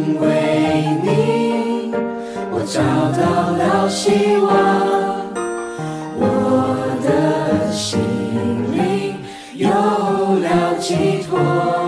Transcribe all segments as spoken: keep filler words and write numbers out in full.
因为你，我找到了希望，我的心灵有了寄托。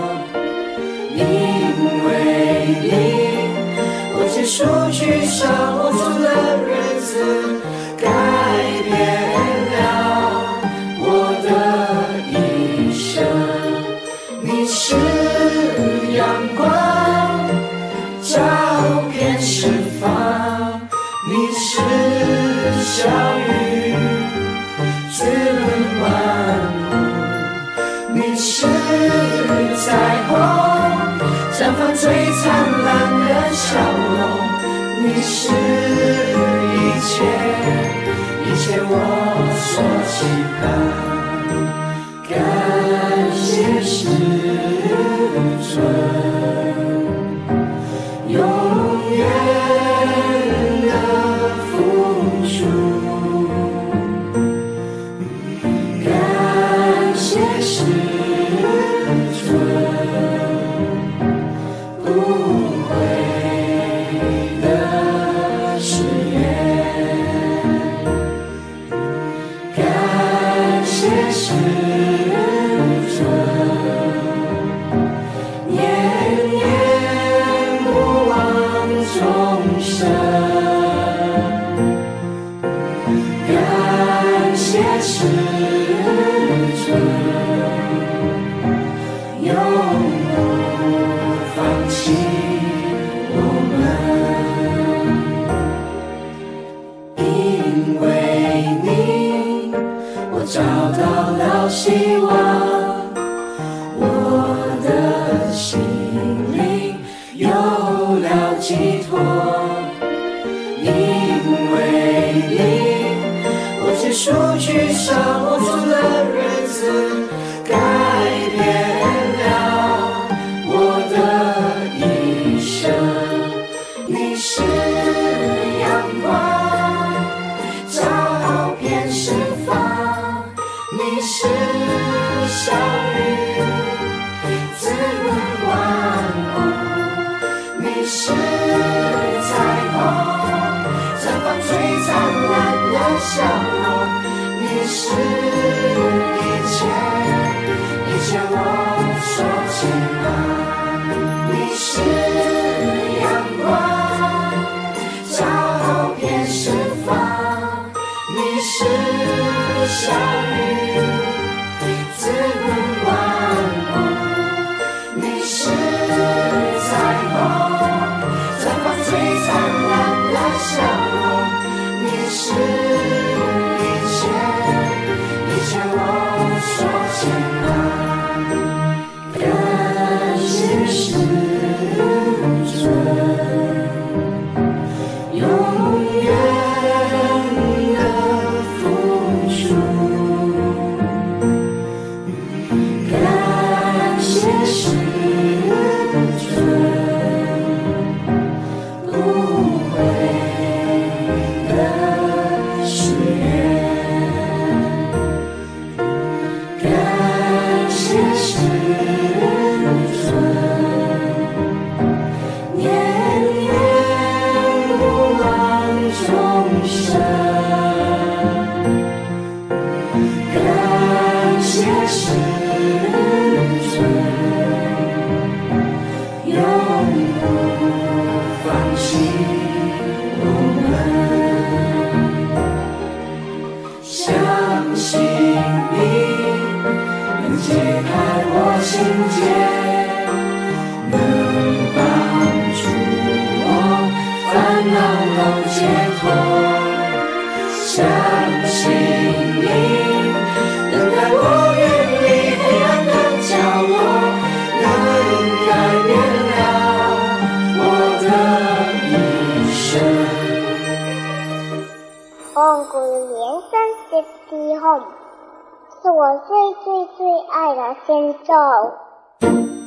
因为你，我结束沮丧无助的日子，改变了我的一生。你是阳光，照遍四方，你是小雨，滋润万物，你是彩虹，绽放最灿烂的笑容。你是一切，一切我所期盼，感谢是尊，永远的付出，感谢是尊，不悔的誓言，感谢是尊，年年不忘终生，感谢是尊，永不放弃我们。因为你，我找到了希望，我的心灵有了寄托。因为你，我结束沮丧无助的日子，改变了我的一生。你是阳光，照遍四方，你是小雨，滋润万物，你是彩虹，绽放最灿烂的笑容。你是一切，一切我所期盼。你是阳光，照遍四方，你是小雨，滋润万物，你是彩虹，绽放最灿烂的笑容。你是一切，一切我所期盼，感谢是尊，永远的付出，感谢是尊，不悔的誓言，感谢是尊，年年不忘终生，感谢是尊，永不放弃我们。相信你能解开我心结，能帮助我烦恼都解脱。相信你能带我远离黑暗的角落，能改变了我的一生。 红谷连山的地红，是我最最最爱的先奏。